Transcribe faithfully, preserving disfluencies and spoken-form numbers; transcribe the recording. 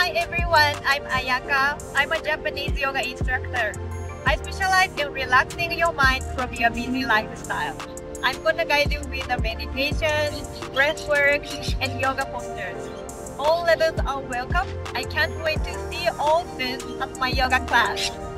Hi everyone, I'm Ayaka. I'm a Japanese yoga instructor. I specialize in relaxing your mind from your busy lifestyle. I'm gonna guide you with the meditation, breath work, and yoga postures. All levels are welcome. I can't wait to see you all soon at my yoga class.